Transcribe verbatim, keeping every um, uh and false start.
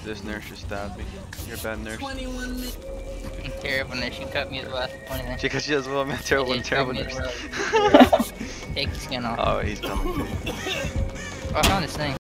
This nurse just stabbed me. You're a bad nurse. twenty-one minutes. Terrible nurse, you cut me as well. Funny Because she does well, man. Terrible, Yeah, terrible cut me nurse. as well. Take the skin off. Oh, he's coming. Oh, I found this thing.